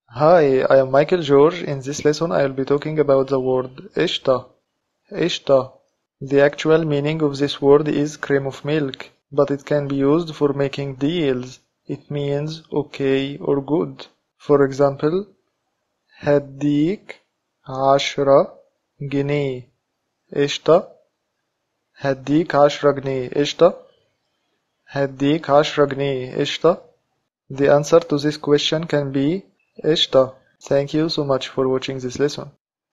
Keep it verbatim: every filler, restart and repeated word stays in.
Hi, I am Michael George. In this lesson, I will be talking about the word اشطة. اشطة. The actual meaning of this word is cream of milk, but it can be used for making deals. It means okay or good. For example, هديك عشرة جنيه اشطة. هديك عشرة جنيه اشطة. هديك عشرة جنيه اشطة. The answer to this question can be اشطة. Thank you so much for watching this lesson.